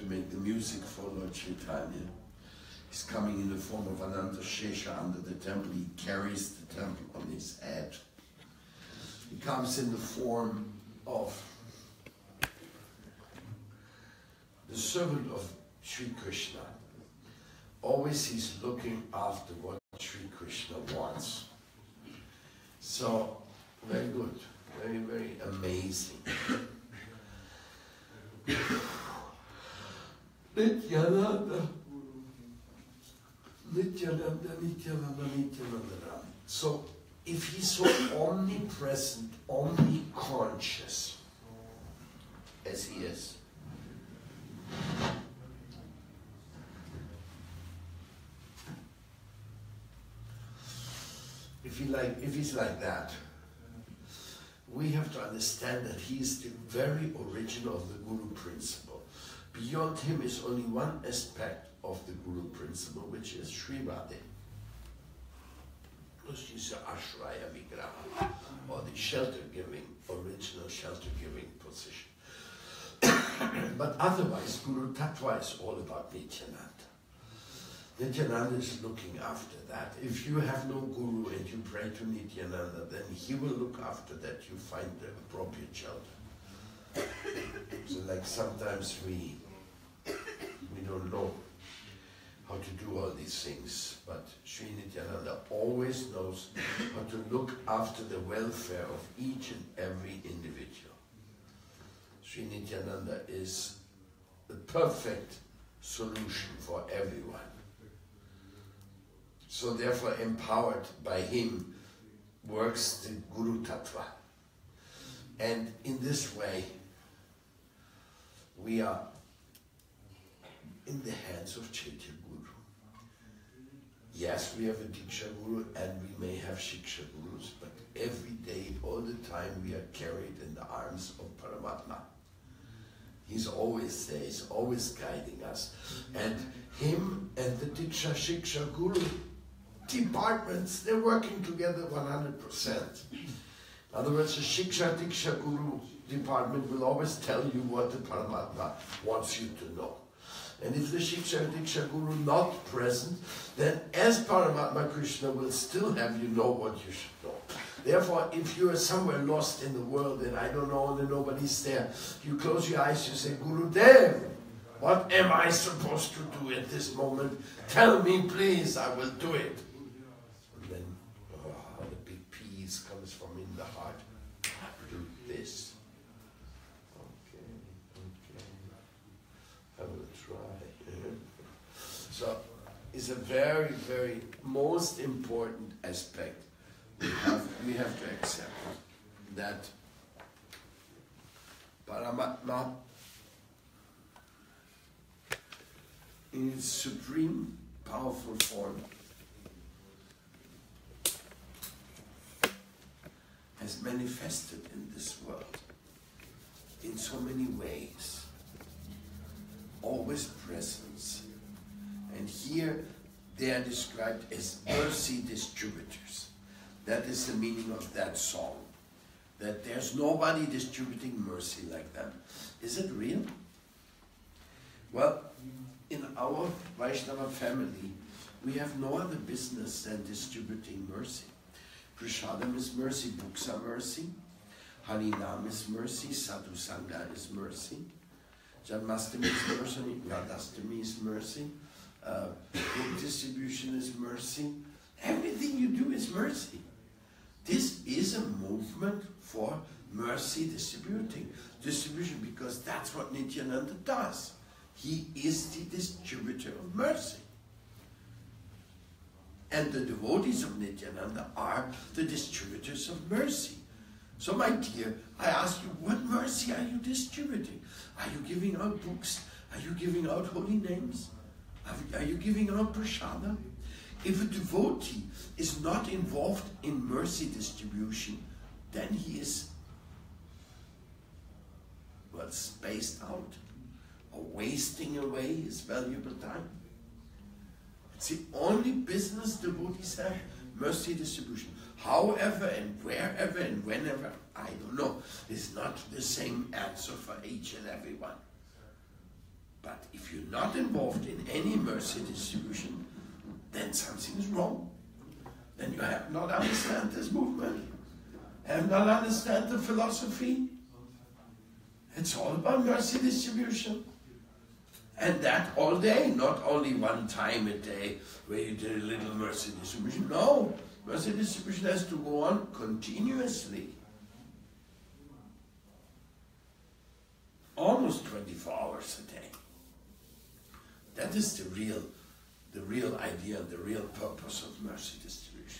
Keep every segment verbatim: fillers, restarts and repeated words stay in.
make the music for Lord Chaitanya. He's coming in the form of Ananta Shesha under the temple. He carries the temple on his head. He comes in the form of the servant of Sri Krishna. Always he's looking after what Sri Krishna wants. So, very good. Very, very amazing. Nityananda. Nityananda, Nityananda, Nityananda. So, if he's so omnipresent, omniconscious, as he is, if he like, if he's like that, we have to understand that he is the very origin of the Guru principle. Beyond him is only one aspect of the Guru principle, which is Shrivade. This is the Ashraya Vigraha, or the shelter-giving, original shelter-giving position. But otherwise, Guru Tattva is all about Nityananda. Nityananda is looking after that. If you have no Guru and you pray to Nityananda, then he will look after that. You find the appropriate shelter. So like sometimes we, we don't know how to do all these things, but Sri Nityananda always knows how to look after the welfare of each and every individual. Sri Nityananda is the perfect solution for everyone. So therefore, empowered by him works the Guru Tattva. And in this way, we are in the hands of Chaitya Guru. Yes, we have a Diksha Guru and we may have Shiksha Gurus, but every day, all the time, we are carried in the arms of Paramatma. He's always there, he's always guiding us. And him and the Diksha Shiksha Guru departments, they're working together one hundred percent. In other words, the Shiksha Diksha Guru department will always tell you what the Paramatma wants you to know. And if the Shiksha Diksha Guru not present, then as Paramatma Krishna will still have you know what you should know. Therefore, if you are somewhere lost in the world and I don't know and nobody's there, you close your eyes, you say, Gurudev, what am I supposed to do at this moment? Tell me, please, I will do it. And then, oh, the big peace comes from in the heart. Do this. Okay, okay. I will try. So, it's a very, very most important aspect. We have, we have to accept that Paramatma in its supreme powerful form has manifested in this world in so many ways, always presence. And here they are described as mercy distributors. That is the meaning of that song. That there's nobody distributing mercy like them. Is it real? Well, in our Vaishnava family, we have no other business than distributing mercy. Prasadam is mercy, books are mercy, Harinam is mercy, Sadhu Sangha is mercy, Janmashtami is mercy, Radhastami is mercy, uh, book distribution is mercy. Everything you do is mercy. This is a movement for mercy distributing, distribution, because that's what Nityananda does. He is the distributor of mercy. And the devotees of Nityananda are the distributors of mercy. So my dear, I ask you, what mercy are you distributing? Are you giving out books? Are you giving out holy names? Are you giving out prasada? If a devotee is not involved in mercy distribution, then he is, well, spaced out, or wasting away his valuable time. It's the only business devotees have, mercy distribution. However and wherever and whenever, I don't know. It's not the same answer for each and every one. But if you're not involved in any mercy distribution, then something is wrong. Then you have not understand this movement, have not understand the philosophy. It's all about mercy distribution. And that all day, not only one time a day where you did a little mercy distribution. No, mercy distribution has to go on continuously. Almost twenty-four hours a day. That is the real, the real idea, the real purpose of mercy distribution.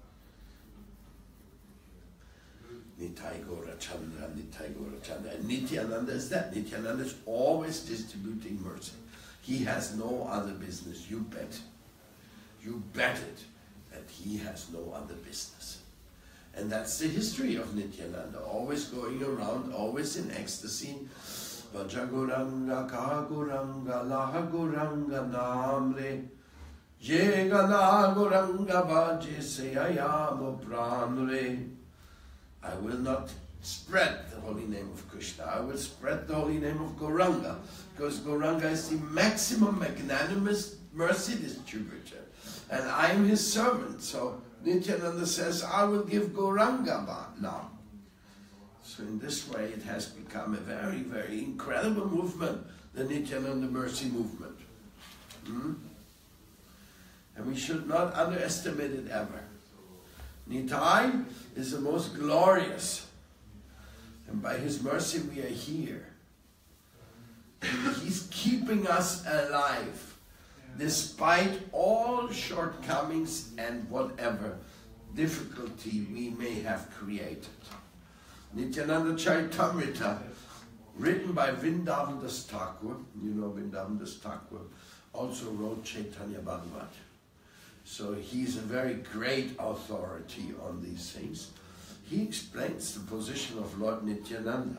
Nitai Gaura Chandra, Nitai Gaura Chandra. And Nityananda is that. Nityananda is always distributing mercy. He has no other business. You bet. You bet it that he has no other business. And that's the history of Nityananda. Always going around, always in ecstasy. Vajaguranga Kahaguranga Lahaguranga Namre Jegana Guranga Vaje Seyayamo Pranre. I will not spread the holy name of Krishna. I will spread the holy name of Gauranga, because Gauranga is the maximum magnanimous mercy distributor. And I am his servant. So Nityananda says, I will give Gauranga now. So in this way it has become a very, very incredible movement, the Nityananda mercy movement. Hmm? And we should not underestimate it ever. Nitai is the most glorious, and by his mercy we are here. And he's keeping us alive, despite all shortcomings and whatever difficulty we may have created. Nityananda Charitamrita, written by Vrindavan Das Thakur, you know Vrindavan Das Thakur, also wrote Chaitanya Bhagavat. So he's a very great authority on these things. He explains the position of Lord Nityananda.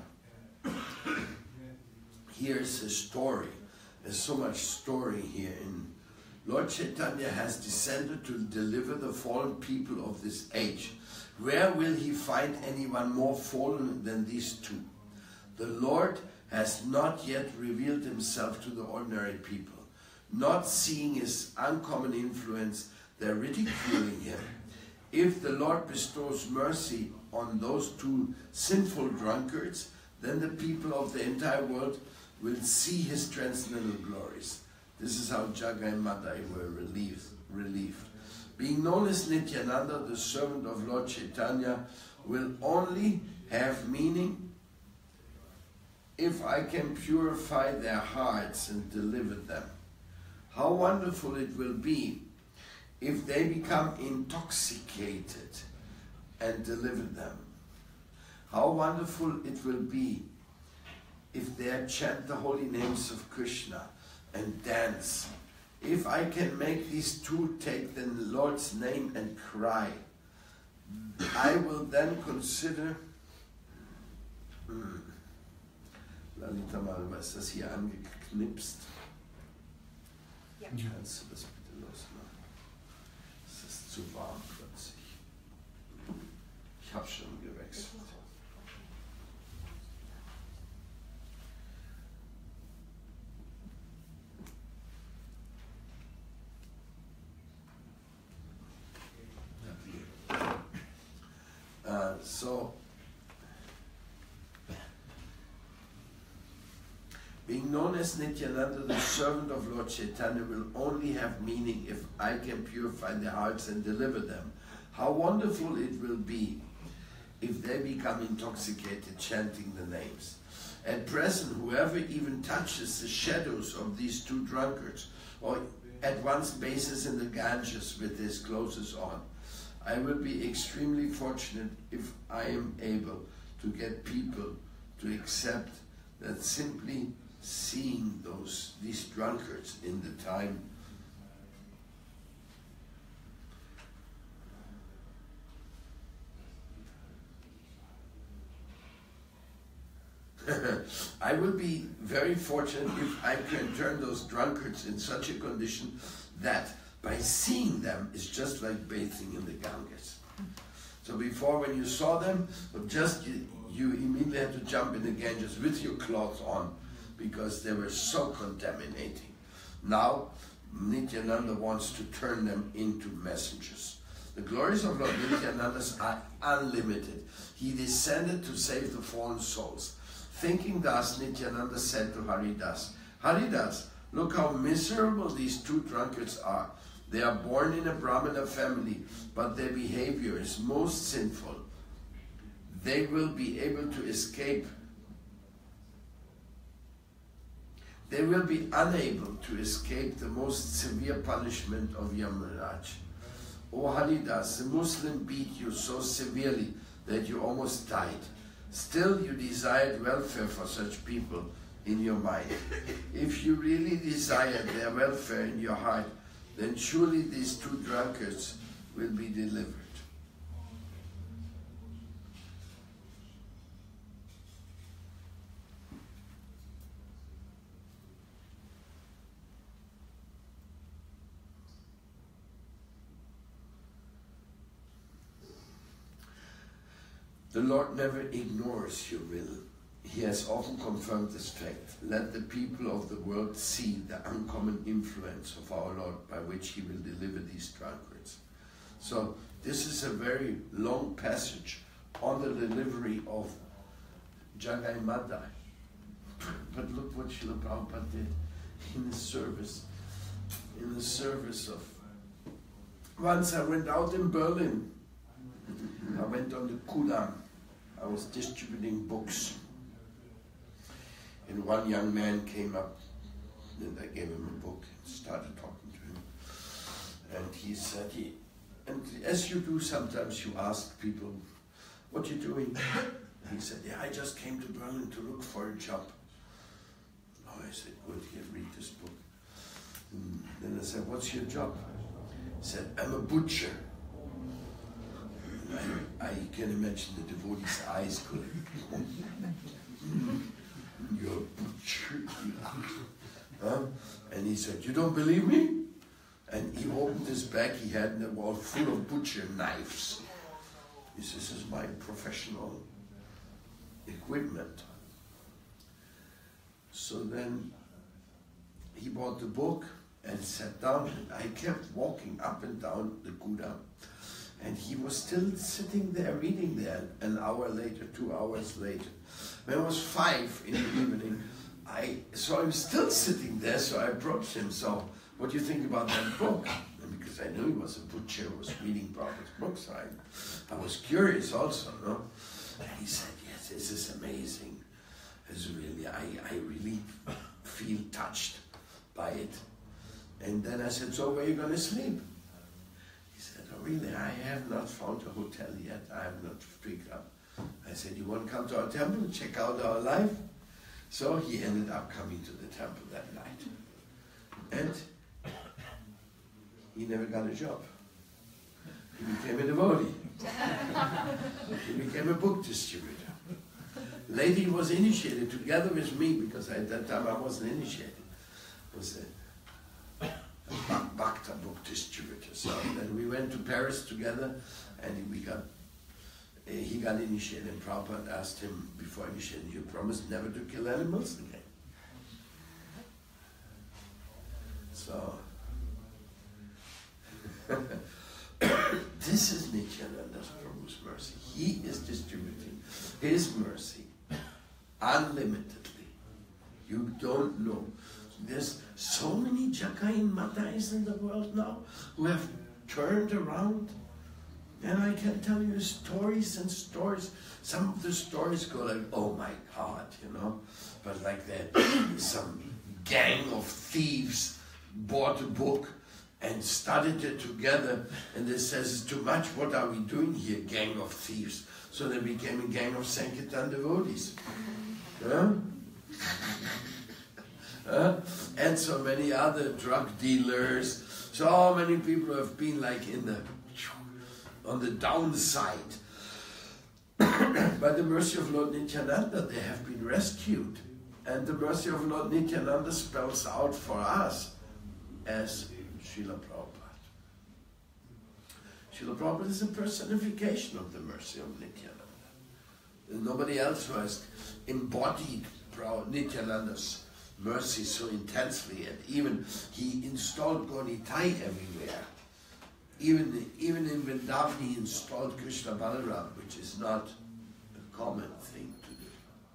Here's his story. There's so much story here. In Lord Chaitanya has descended to deliver the fallen people of this age. Where will he find anyone more fallen than these two? The Lord has not yet revealed himself to the ordinary people. Not seeing his uncommon influence, they're ridiculing him. If the Lord bestows mercy on those two sinful drunkards, then the people of the entire world will see his transcendental glories. This is how Jagai and Madai were relieved. relieved. Being known as Nityananda, the servant of Lord Chaitanya, will only have meaning if I can purify their hearts and deliver them. How wonderful it will be if they become intoxicated and deliver them. How wonderful it will be if they chant the holy names of Krishna and dance. If I can make these two take the Lord's name and cry, I will then consider... Hmm. Lalita mal, was das hier angeknipst? Ja. Kannst du das bitte losmachen? Es ist zu warm plötzlich. Ich habe schon gewechselt. Uh, so, being known as Nityananda, the servant of Lord Chaitanya, will only have meaning if I can purify their hearts and deliver them. How wonderful it will be if they become intoxicated chanting the names. At present, whoever even touches the shadows of these two drunkards, or at once bases in the Ganges with his clothes on, I will be extremely fortunate if I am able to get people to accept that simply seeing those these drunkards in the time I will be very fortunate if I can turn those drunkards in such a condition that by seeing them, it's just like bathing in the Ganges. So before, when you saw them, just you, you immediately had to jump in the Ganges with your clothes on. because they were so contaminating. Now, Nityananda wants to turn them into messengers. The glories of Lord Nityananda are unlimited. He descended to save the fallen souls. Thinking thus, Nityananda said to Haridas, Haridas, look how miserable these two drunkards are. They are born in a Brahmana family, but their behavior is most sinful. They will be able to escape. They will be unable to escape the most severe punishment of Yamaraj. O Haridas, the Muslim beat you so severely that you almost died. Still you desired welfare for such people in your mind. If you really desired their welfare in your heart, then surely these two drunkards will be delivered. The Lord never ignores your will. He has often confirmed this fact. Let the people of the world see the uncommon influence of our Lord by which He will deliver these drunkards. So this is a very long passage on the delivery of Jagai Madai. But look what Srila Prabhupada did in the service, in the service of... Once I went out in Berlin. I went on the Kudam. I was distributing books. And one young man came up, and I gave him a book and started talking to him. And he said, he, and as you do sometimes, you ask people, what are you doing? He said, yeah, I just came to Berlin to look for a job. Oh, I said, good, here, read this book. And then I said, what's your job? He said, I'm a butcher. I, I can imagine the devotee's eyes going, you're a butcher. Huh? And he said, you don't believe me? And he opened his bag, he had the wall full of butcher knives. He says, this is my professional equipment. So then he bought the book and sat down, and I kept walking up and down the Kudam. And he was still sitting there, reading there, an hour later, two hours later. When it was five in the evening, I saw him still sitting there, so I approached him. So, what do you think about that book? And because I knew he was a butcher, was reading Prabhupada's books, I, I was curious also, no? And he said, yes, this is amazing. It's really, I, I really feel touched by it. And then I said, so where are you going to sleep? Really, I have not found a hotel yet. I have not picked up. I said, you want to come to our temple and check out our life? So he ended up coming to the temple that night. And he never got a job. He became a devotee. He became a book distributor. Later he was initiated together with me, because at that time I wasn't initiated. I was a Bhakta book distributor. So then we went to Paris together, and we got, uh, he got initiated, and Prabhupada asked him before initiating, you promised never to kill animals again. So, this is Nityananda's Prabhu's mercy. He is distributing His mercy unlimitedly. You don't know. There's so many Jagai Madais in the world now who have turned around. And I can tell you stories and stories. Some of the stories go like, oh my God, you know. But like that, some gang of thieves bought a book and studied it together. And they says, it's too much, what are we doing here, gang of thieves? So they became a gang of Sankirtan devotees. Yeah? Uh, and so many other drug dealers, so many people have been like in the, on the downside. By the mercy of Lord Nityananda, they have been rescued. And the mercy of Lord Nityananda spells out for us as Srila Prabhupada. Srila Prabhupada is a personification of the mercy of Nityananda. There's nobody else who has embodied Nityananda's mercy so intensely, and even he installed Gonitai everywhere. Even, even in Vrindavan he installed Krishna Balaram, which is not a common thing to do.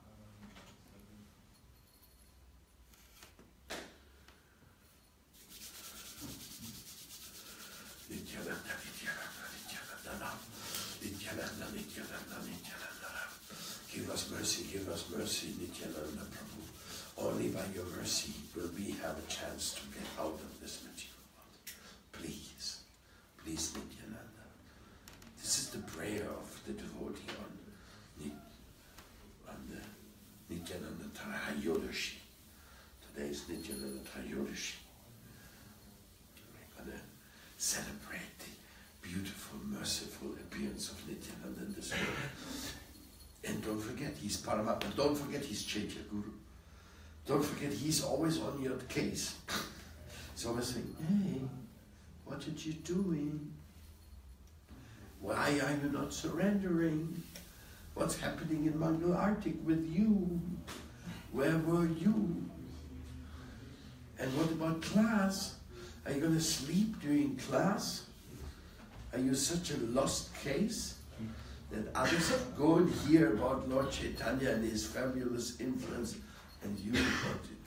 Nityananda, Nityananda, Nityananda, Nityananda, Nityananda, Nityananda. Give us mercy, give us mercy, Nityananda Prabhu. Only by your mercy will we have a chance to get out of this material world. Please. Please, Nityananda. This is the prayer of the devotee on, on the Nityananda Trayodashi. Today is Nityananda Trayodashi. We're going to celebrate the beautiful, merciful appearance of Nityananda in this world. And don't forget, he's Paramatma. Don't forget, he's Chaitya Guru. Don't forget, he's always on your case. He's always saying, hey, what are you doing? Why are you not surrendering? What's happening in Mangal Arctic with you? Where were you? And what about class? Are you going to sleep during class? Are you such a lost case that others go and hear about Lord Chaitanya and his fabulous influence, and you want to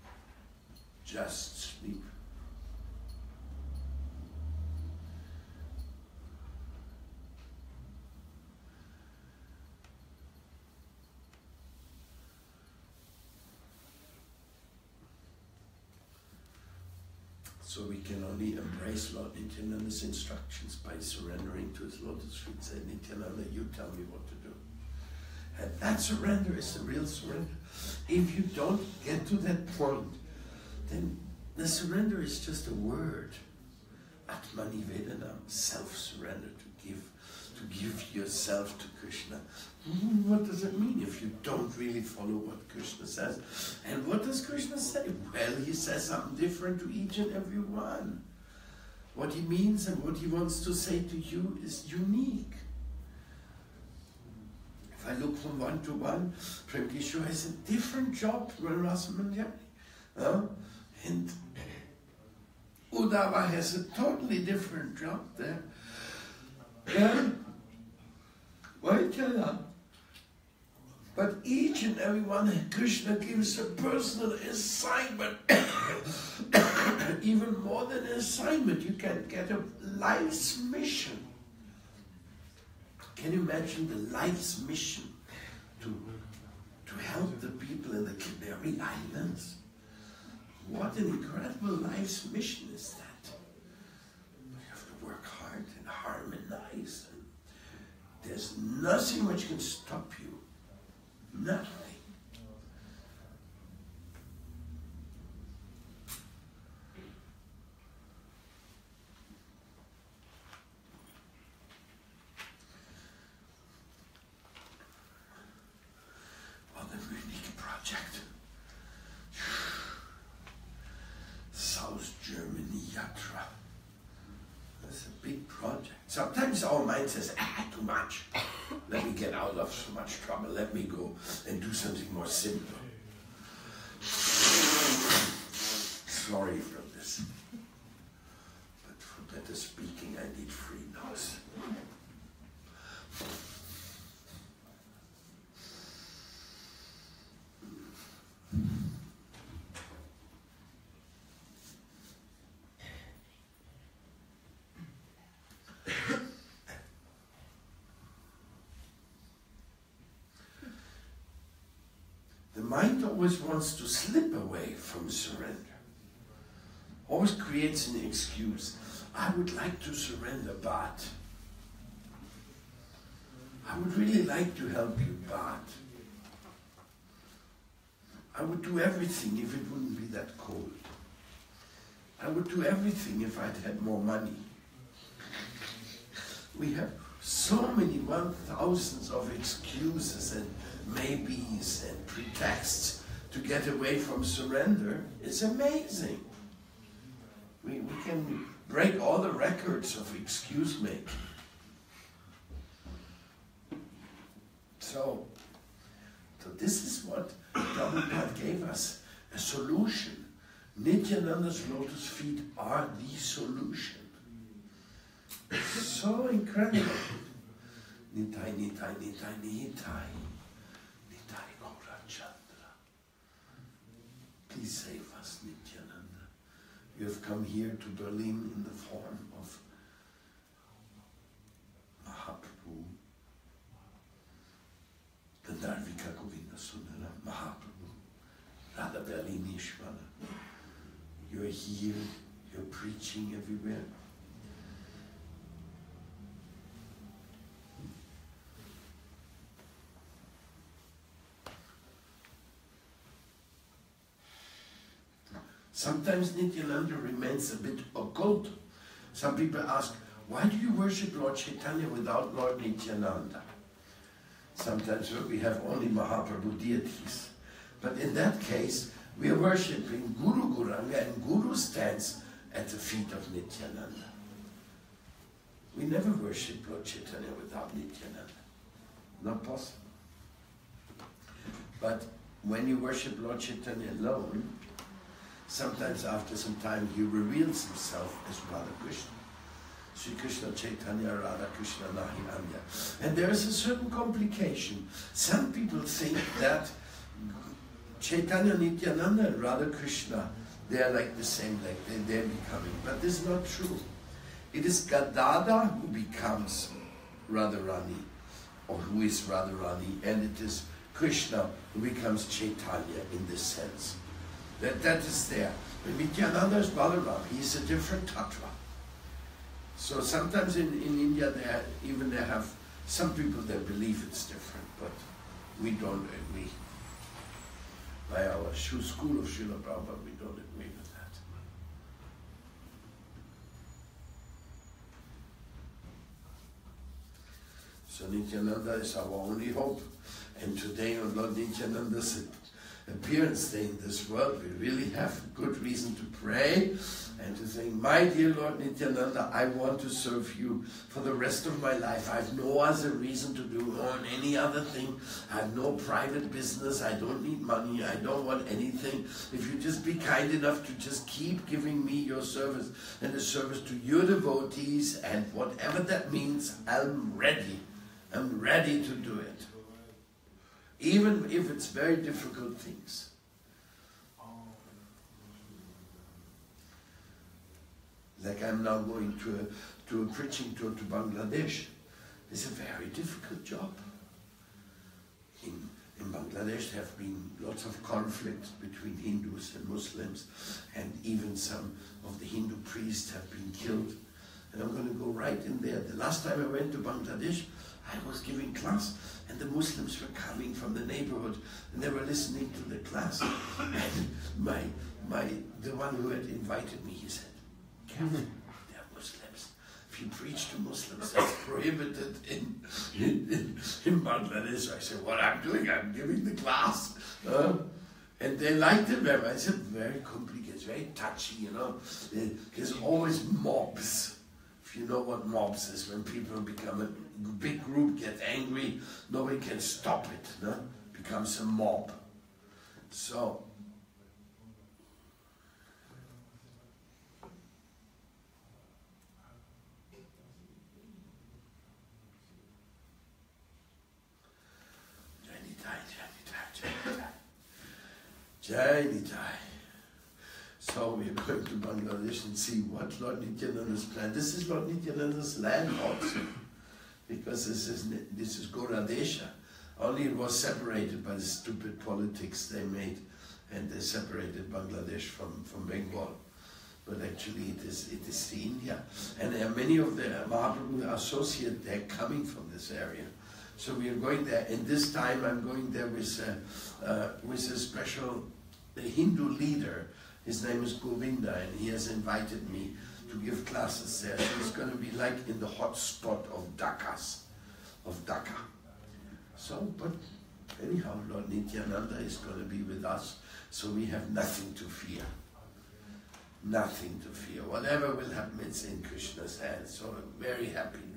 just sleep? So we can only embrace Lord Nityananda's instructions by surrendering to his lotus feet. Say, Nityananda, you tell me what to do. And that surrender is the real surrender. If you don't get to that point, then the surrender is just a word. Atmani Vedanam, self-surrender, to give, to give yourself to Krishna. What does it mean if you don't really follow what Krishna says? And what does Krishna say? Well, he says something different to each and every one. What he means and what he wants to say to you is unique. If I look from one to one, Prem Kishore has a different job than Rasa Manjari. Uh, and Uddhava has a totally different job there. Yeah. Why tell you? But each and every one, Krishna gives a personal assignment. Even more than an assignment, you can get a life's mission. Can you imagine the life's mission to, to help the people in the Canary Islands? What an incredible life's mission is that. You have to work hard and harmonize. And there's nothing which can stop you. Nothing. What a unique project. South Germany Yatra. That's a big project. Sometimes our mind says, ah, too much. Let me get out of so much trouble. Let me go and do something more simple. Sorry for this. But for better speaking, I need free nose. The mind always wants to slip away from surrender. Always creates an excuse. I would like to surrender, but I would really like to help you, but I would do everything if it wouldn't be that cold. I would do everything if I'd had more money. We have so many one thousands of excuses and maybes and pretexts to get away from surrender. It's amazing. We, we can break all the records of excuse making. So, so this is what Prabhupada gave us, a solution. Nityananda's lotus feet are the solution. So incredible. Nitai, Nitai, Nitai, Nitai. Nitai Gaura Chandra. Please save us, Nityananda. You have come here to Berlin in the form of Mahaprabhu, Gandharvika Govinda Sundara, Mahaprabhu, Radha Berlinishvara. You are here, you're preaching everywhere. Sometimes Nityananda remains a bit occult. Some people ask, why do you worship Lord Chaitanya without Lord Nityananda? Sometimes we have only Mahaprabhu deities. But in that case, we are worshipping Guru Gauranga, and Guru stands at the feet of Nityananda. We never worship Lord Chaitanya without Nityananda. Not possible. But when you worship Lord Chaitanya alone, sometimes after some time he reveals himself as Radha Krishna. Sri Krishna Chaitanya Radha Krishna Nahi Anya. And there is a certain complication. Some people think that Chaitanya Nityananda and Radha Krishna, they are like the same, like they, they're becoming. But this is not true. It is Gadadhar who becomes Radharani, or who is Radharani, and it is Krishna who becomes Chaitanya in this sense. That, that is there. When Nityananda is Balaram, he is a different tattva. So sometimes in, in India, they have, even they have some people that believe it's different, but we don't agree. By our school of Srila Prabhupada, we don't agree with that. So Nityananda is our only hope. And today on Lord Nityananda's appearance day in this world, we really have good reason to pray and to say, my dear Lord Nityananda, I want to serve you for the rest of my life. I have no other reason to do on any other thing. I have no private business. I don't need money. I don't want anything. If you just be kind enough to just keep giving me your service and the service to your devotees, and whatever that means, I'm ready. I'm ready to do it. Even if it's very difficult things. Like I'm now going to a, to a preaching tour to Bangladesh. It's a very difficult job. In, in Bangladesh there have been lots of conflicts between Hindus and Muslims, and even some of the Hindu priests have been killed. And I'm going to go right in there. The last time I went to Bangladesh, I was giving class, and the Muslims were coming from the neighborhood, and they were listening to the class. And my, my, the one who had invited me, he said, careful, they're Muslims. If you preach to Muslims, that's prohibited in, in, in Bangladesh. I said, what I'm doing, I'm giving the class. Uh, and they liked it very much. I said, very complicated, very touchy, you know. There's always mobs. You know what mobs is, when people become a big group, get angry, nobody can stop it, no? Becomes a mob. So, Jai Nitai, Jai Nitai, Jai Nitai, Jai Nitai. So we are going to Bangladesh and see what Lord Nityananda's plan. This is Lord Nityananda's land also, because this is this is Gauradesha. Only it was separated by the stupid politics they made, and they separated Bangladesh from, from Bengal. But actually it is it is the India. And there are many of the Mahaprabhu associates, they're coming from this area. So we are going there, and this time I'm going there with a, uh, with a special a Hindu leader. His name is Govinda, and he has invited me to give classes there. So it's going to be like in the hot spot of Dhaka, of Dhaka. So, but anyhow, Lord Nityananda is going to be with us, so we have nothing to fear. Nothing to fear. Whatever will happen, it's in Krishna's hands. So I'm very happy